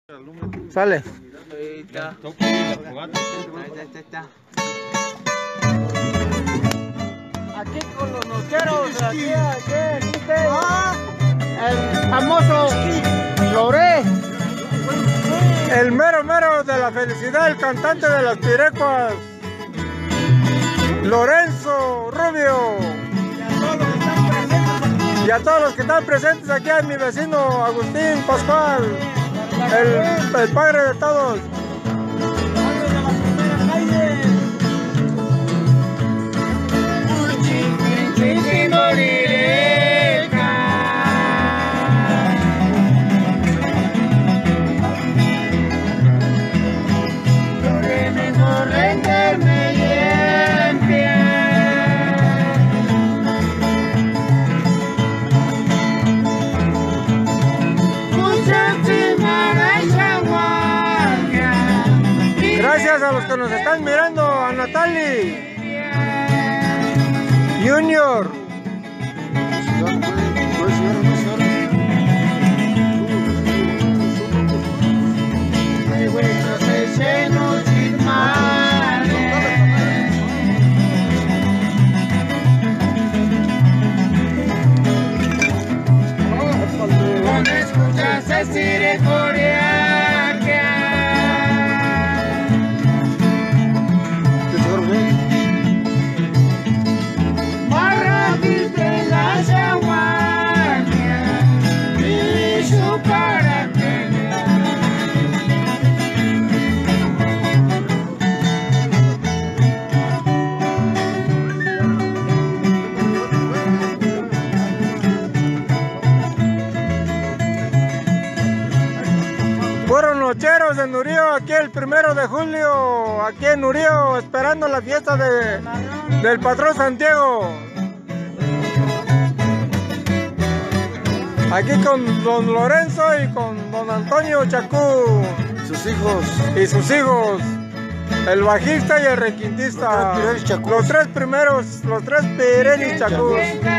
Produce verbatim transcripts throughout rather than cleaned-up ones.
Sale. Ahí está. Ahí está. Aquí con los nocheros, aquí, aquí existe el famoso Loré, el mero mero de la felicidad, el cantante de las pirecuas, Lorenzo Rubio. Y a todos los que están presentes aquí, a mi vecino Agustín Pascual, el, el padre de todos. Gracias a los que nos están mirando, a Natali Junior. Cuando escuchas decir euforia, Fueron nocheros de Nurío aquí el primero de julio, aquí en Nurío, esperando la fiesta de, del patrón Santiago. Aquí con don Lorenzo y con don Antonio Chacú. Sus hijos. Y sus hijos. El bajista y el requintista. Los tres primeros, los tres Pirenis Chacús.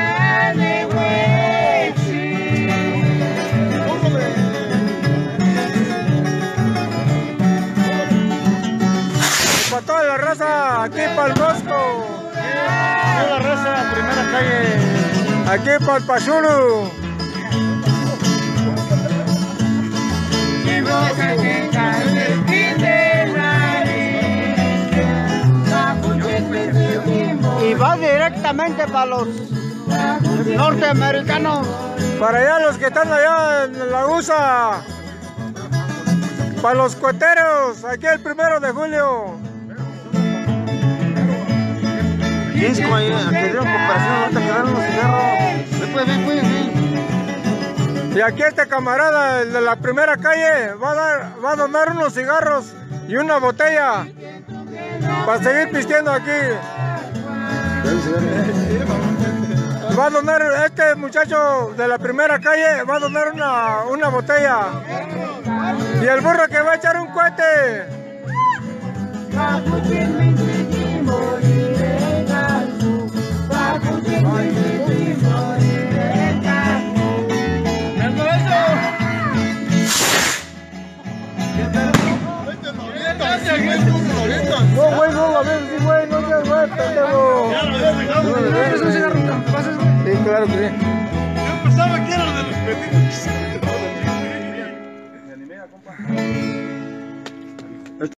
Para toda la raza, aquí para el Bosco. Toda la raza, primera calle. Aquí para el Pachuru. Y va directamente para los norteamericanos. Para allá los que están allá en la U S A. Para los cueteros, aquí el primero de julio. ¿Quién como ahí? Aquí dieron comparación, ahorita quedaron los cigarros. Ven pues, ven pues, ven. Y aquí este camarada, el de la primera calle, va a, dar, va a donar unos cigarros y una botella para seguir pisteando aquí. Va a donar, este muchacho de la primera calle va a donar una, una botella. Y el burro que va a echar un cohete. No, güey, no, a ver, sí, güey, no seas güey, pendejo. ¿Quieres un cigarro? Sí, claro que sí. Yo pensaba que era de los petitos. Me animé a compa.